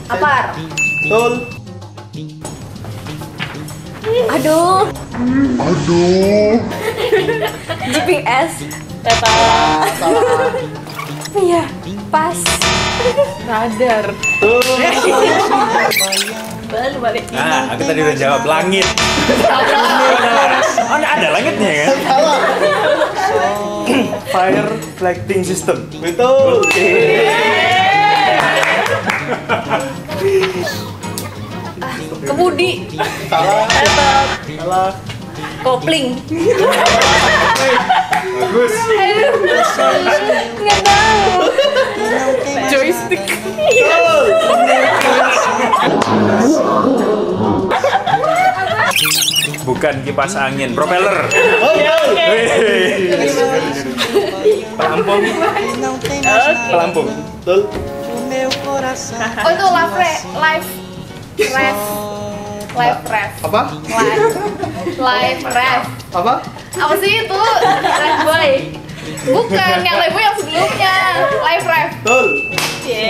Apar. Betul. Aduh. GPS. Tepat. Salah. Iya. Pas. Radar. Betul. Baru balik. Nah, aku tadi udah jawab langit. Oh, ada langitnya kan? Salah. Fire lighting system. Betul. Kemudi. Salah. Tepat. Salah. Kopling. Bagus. Nggak tahu. Joystick. Bukan kipas angin, propeller. Pelampung. Pelampung. Betul. Oh itu live ref. Apa? Live ref. Apa? Apa sih itu? Live boy. Bukan yang live boy yang sebelumnya. Live ref. Betul. Yeay.